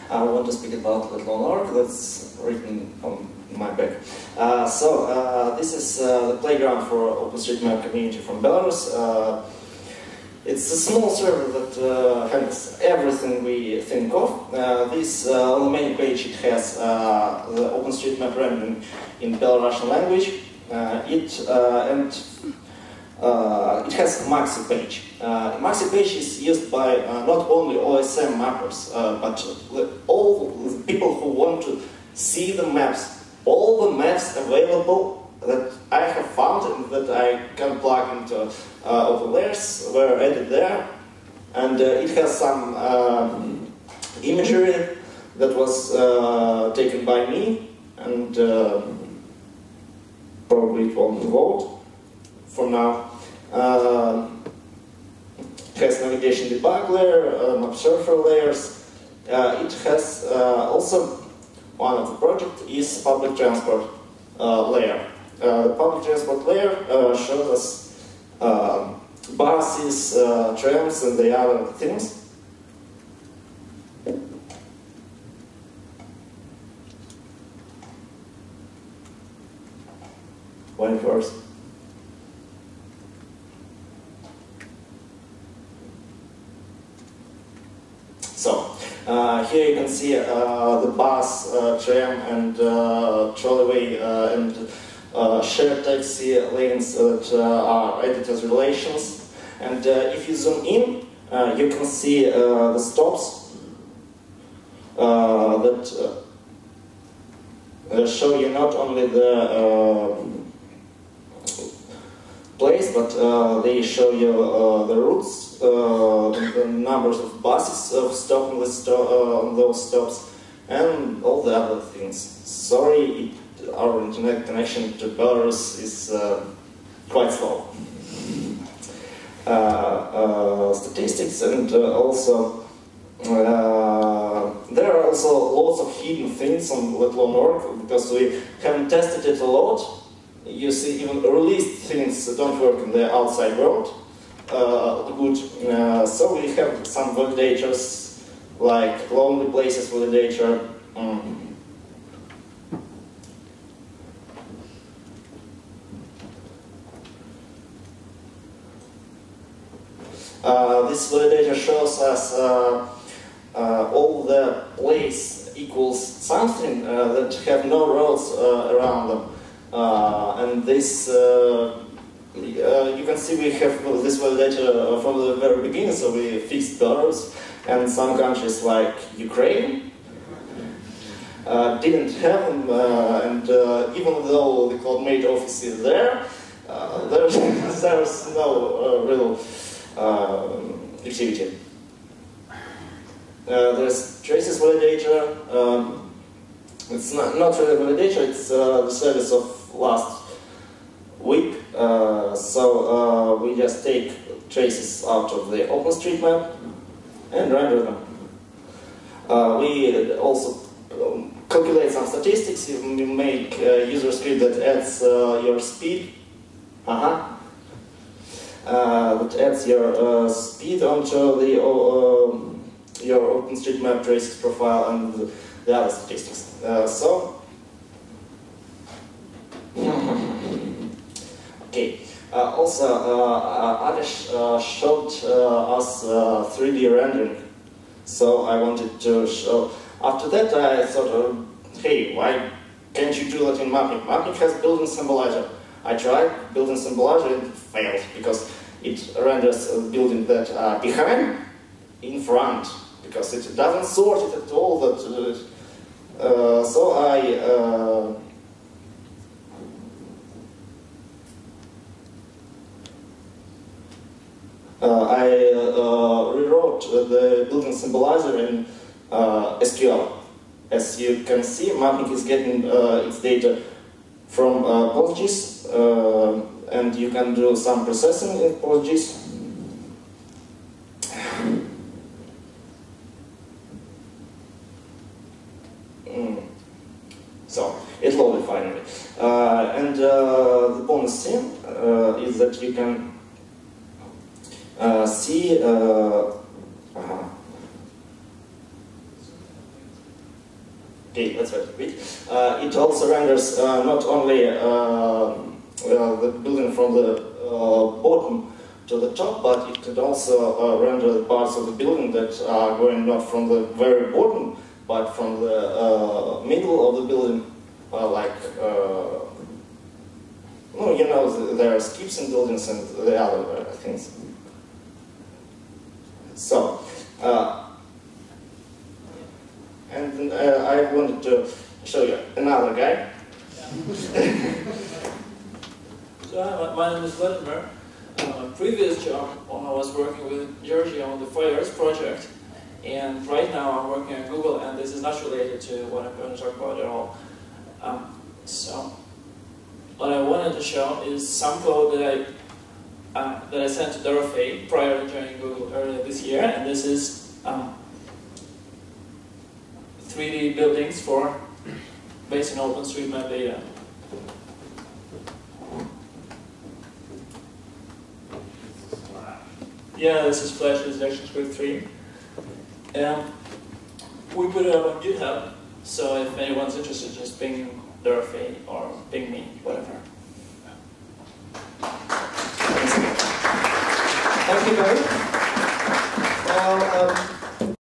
I want to speak about Let-Alone.org, that's written on my back. This is the playground for OpenStreetMap community from Belarus. It's a small server that handles everything we think of. On the main page it has the OpenStreetMap rendering in Belarusian language. It has a Maxi page. Maxi page is used by not only OSM mappers, but all the people who want to see the maps. All the maps available that I have found and that I can plug into OpenLayers were added there. And it has some imagery that was taken by me, and probably it won't vote for now. It has navigation debug layer, map surfer layers. It has also one of the project is public transport layer. The public transport layer shows us buses, trams, and the other things. When first. So, here you can see the bus, tram, and trolleyway and shared taxi lanes that are added as relations. And if you zoom in, you can see the stops that show you not only the place, but they show you the routes, the numbers of buses stopping on those stops, and all the other things. Sorry, our internet connection to Belarus is quite slow. Statistics, and also there are also lots of hidden things on Let-Alone.org because we haven't tested it a lot. You see, even released things don't work in the outside world good. So we have some validators, like Lonely Places validator. This validator shows us all the place equals something that have no roads around them. And this, you can see we have this validator from the very beginning, so we fixed Belarus, and some countries like Ukraine didn't have them, and even though the CloudMate office is there, there's no real activity. There's Traces validator. It's not really a validator, it's the service of last week. So we just take traces out of the OpenStreetMap and render them. We also calculate some statistics. We make a user script that adds your speed. That adds your speed onto the your OpenStreetMap traces profile and the other statistics. Okay. Also, Adesh showed us 3D rendering, so I wanted to show. After that, I thought, hey, why can't you do that in Mapping? Mapping has built-in symbolizer. I tried built-in symbolizer and it failed because it renders a building that behind, in front, because it doesn't sort it at all. That so I rewrote the built-in symbolizer in SQL. As you can see, Mapping is getting its data from PostGIS, and you can do some processing in PostGIS. So, it loaded finally. And the bonus thing is that you can see Okay, let's wait a bit. It also renders not only the building from the bottom to the top, but it could also render the parts of the building that are going not from the very bottom, but from the middle of the building, like, no, you know, there are skips in buildings and the other things. So, and I wanted to show you another guy. So my name is Vladimir. My previous job, I was working with Georgia on the FireEarth project, and right now I'm working at Google, and this is not related to what I'm going to talk about at all. So what I wanted to show is some code that I sent to Dorothy prior to joining Google earlier this year, and this is 3D buildings based on OpenStreetMap data. Yeah, this is Flash, this is ActionScript 3. We put it up on GitHub, so if anyone's interested, just ping Dorothy or ping me, whatever.